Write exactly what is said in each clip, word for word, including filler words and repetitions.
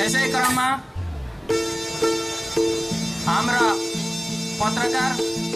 यसै क्रममा हाम्रा पत्रकार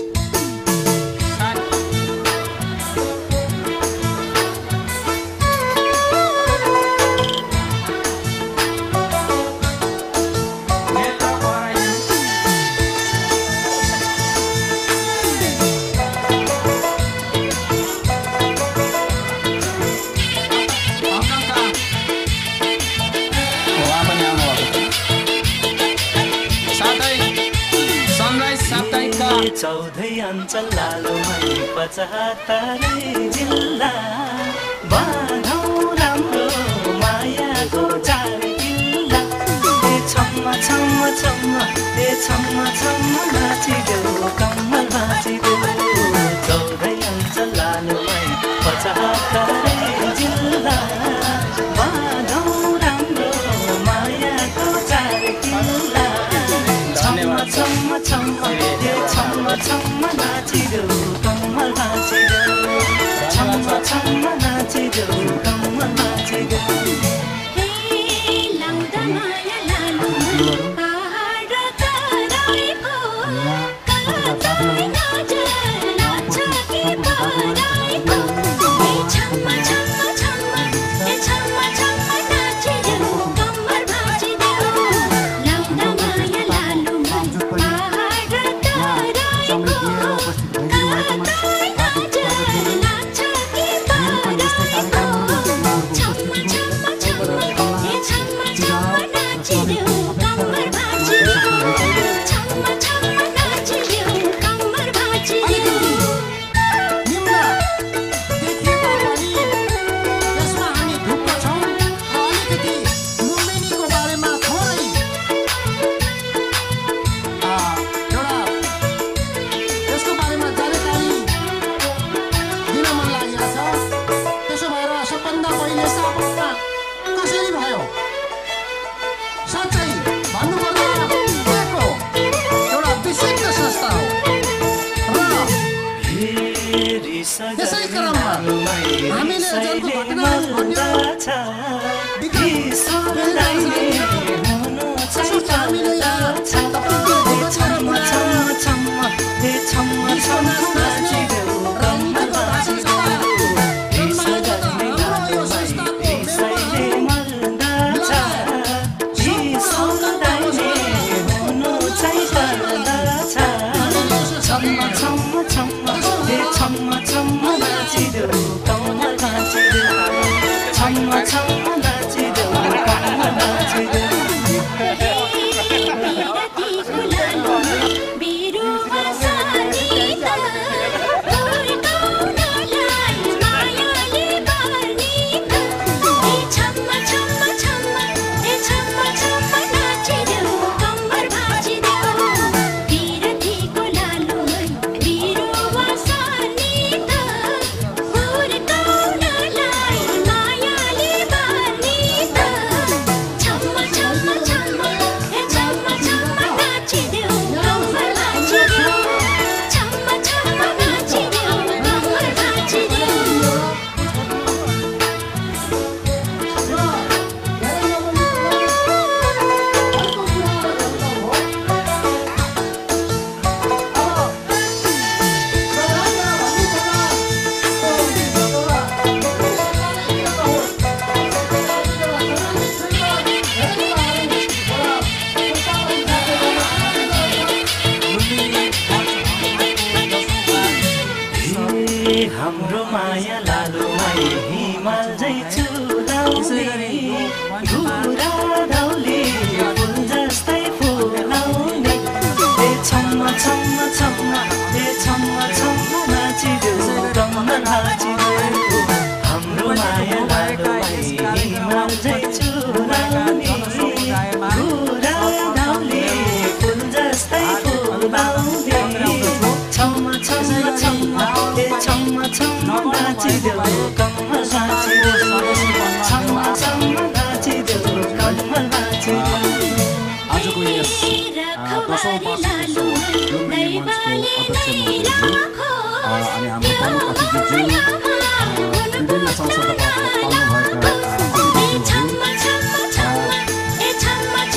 चौधै अञ्चल लालुमै पचहत्तरै जिल्ला बाँधौ राम्रो मायाको चार किल्ला ए छम्म छम्म छम्म ए छम्म छम्म नाचिदेऊ कम्मल नाचिदेऊ चौधै अञ्चल लालुमै पचहत्तरै जिल्ला बाँधौ राम्रो मायाको चार किल्ला छम्म छम्म छम्म छम्म छम्म नाचिदेऊ कम्मल नाचिदेऊ छम्म छम्म नाचिदेऊ कम्मल नाचिदेऊ हे लाउँदा माया लालु पहाड तराईको कतै नजर नाच्छ कि पराईको हे छम्म छम्म छम्म हे छम्म छम्म नाचिदेऊ कम्मल नाचिदेऊ लाउँदा माया लालु पहाड तराईको कतै नजर नाच्छ कि पराईको छम्म छम्म छम्म हे छम्म छम्म नाचिदेऊ कम्मर भाँचिदेऊ छम्म छम्म नाचिदेऊ कम्मर भाँचिदेऊ निम्न देखिएको पनि यसमा हामी ढुक्क छौँ र अलिकति लुम्बिनीको बारेमा थोरै एउटा यसको बारेमा जानकारी दिन मन लागेको छ। त्यसो भएर सबभन्दा पहिले स्थापना कसरी भयो साँच्चै भन्नुपर्दा एक हो, एउटा विशिष्ट संस्था हो र यसै क्रममा हामीले जनको घटनाहरू घट्यो हामीले हाम्रो माया लालुमै हिमाल झै चुलाउने घुरा धौली फुल जस्तै फुलाउने ए छम्म छम्म छम्म ए छम्म छम्म नाचिदेऊ कम्मल नाचिदेऊ हाम्रो माया लालुमै हिमाल झै चुलाउने घुरा धौली फुल जस्तै फुलाउने छम्म छम्म छम्म ए छम्म छम्म नाचिदेऊ कम्मल नाचिदेऊ छम्म छम्म नाचिदेऊ कम्मल नाचिदेऊ आजको यस दशौं वर्षको लुम्बिनी मञ्चको अध्यक्ष महोदयज्यू अनि हाम्रो प्रमुख अतिथिज्यू विभिन्न संसदबाट पाल्नुभएका अतिथिज्यूहरू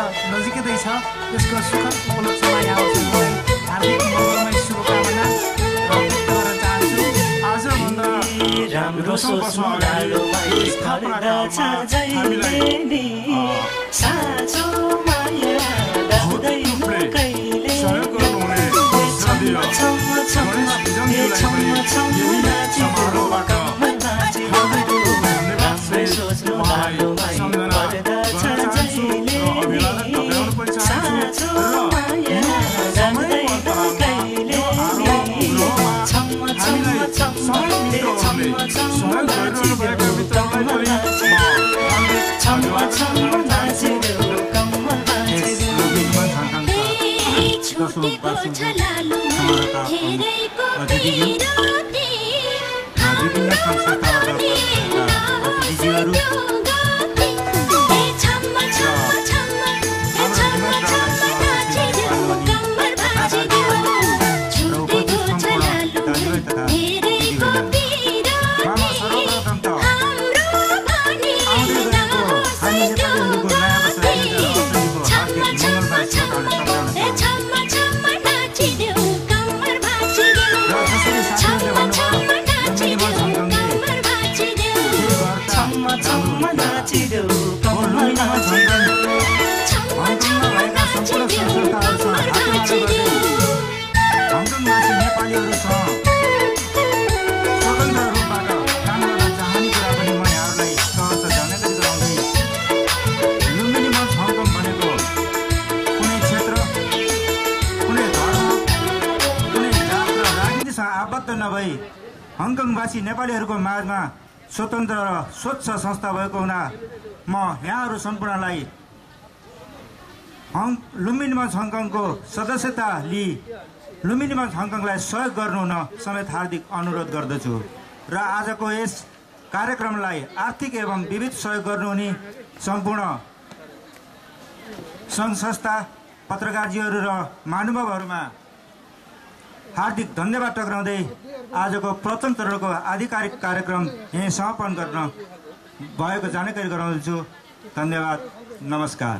नजिकै छ त्यसको सुखद उपलक्ष्यमा यहाँहरूलाई हार्दिक मङ्गलमय शुभकामना व्यक्त गर्न चाहन्छु। आजभन्दा राम्रो सोच्नु लालोमाई फर्दछ जहिले नि साँचो माया लाग्दैन कहिले छम्म छम्म छम्म छम्म छम्म नाचिदेऊ कम्मर नाचिदेऊ राम्रै सोच्नु लालोमाई फर्दछ जहिले नि साँचो माया लाग्दैन कहिले छम्म छम्म छम्म छुटेको छ लालुमा धेरैको पिराती हाम्रो पनि नहोस् त्यो गति। ए छम्म छम्म छम्म ए छम्म छम्म नाचिदेऊ कम्मर भाँचिदेऊ छुटेको छ लालुमा धेरैको पिराती हाम्रो पनि नहोस् त्यो गति। छम्म छम्म छम्म ए छम्म छम्म नाचिदेऊ कम्मर भाँचिदेऊ छम्म छम्म नाचिदेऊ कम्मर भाँचिदेऊ छम्म छम्म नाचिदेऊ कम्मर नाचिदेऊ छम्म छम्म नाचिदेऊ कम्मर भाँचिदेऊ। हङकङवासी नेपालीहरूसँग स्वतन्त्र रूपबाट काम गर्न चाहने कुरा पनि म यहाँहरूलाई सहज जानकारी गराउँदै लुम्बिनी मञ्च हङकङ भनेको कुनै क्षेत्र कुनै धर्म कुनै जात र राजनीतिसँग आबद्ध नभई हङकङवासी नेपालीहरूको माझमा स्वतन्त्र र स्वच्छ संस्था भएको हुना म यहाँहरू सम्पूर्णलाई हङ लुम्बिनी मञ्च हङकङको सदस्यता लिई लुम्बिनी मञ्च हङकङलाई सहयोग गर्नु हुन समेत हार्दिक अनुरोध गर्दछु र आजको यस कार्यक्रमलाई आर्थिक एवं विविध सहयोग गर्नुहुने सम्पूर्ण सङ्घ संस्था पत्रकारजीहरू र महानुभावहरूमा हार्दिक धन्यवाद टक्राउँदै आजको प्रथम चरणको आधिकारिक कार्यक्रम यहीँ समापन गर्न भएको जानकारी गराउँछु। धन्यवाद, नमस्कार।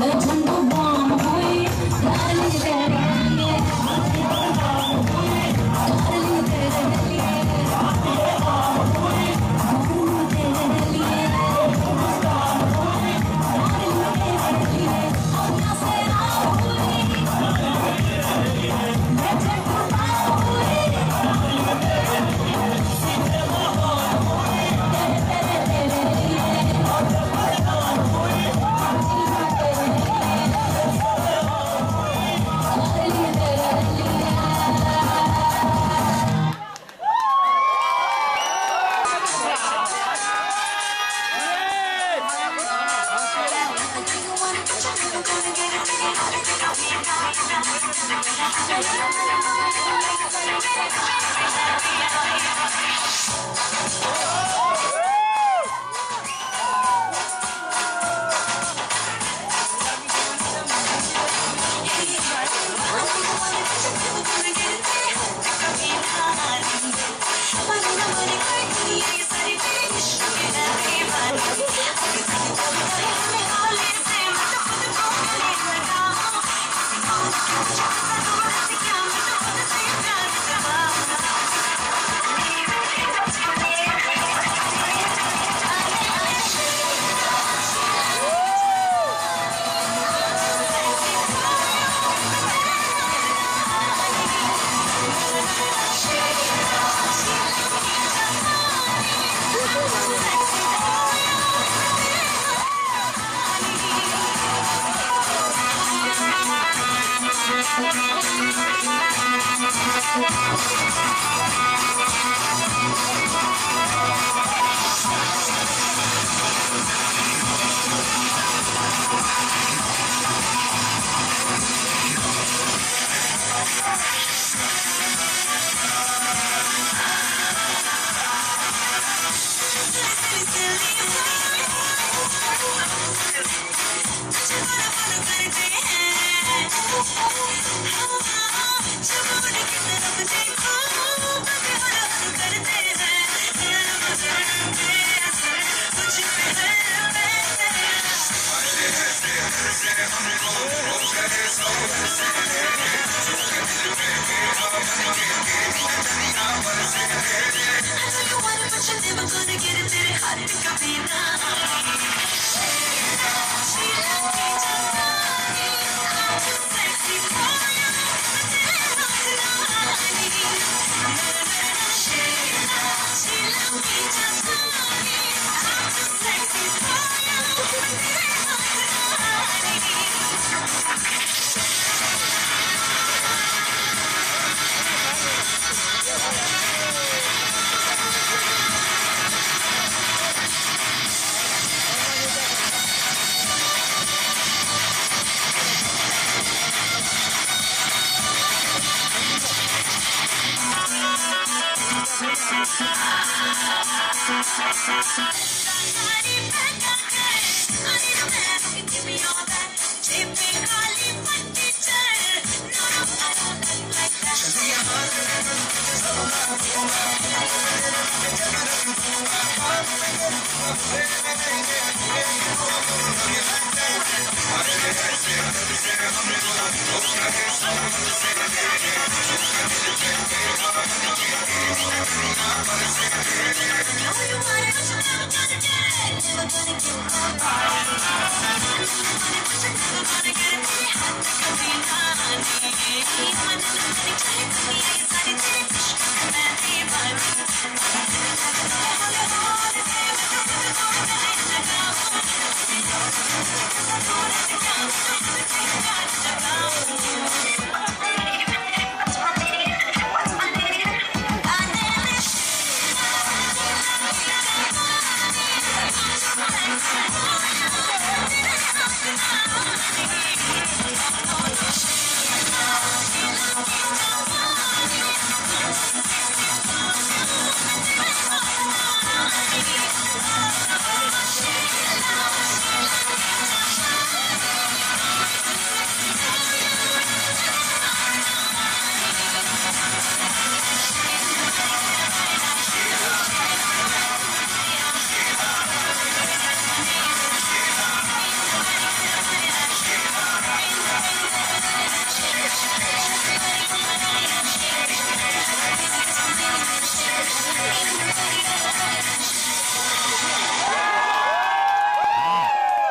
Never gonna give up.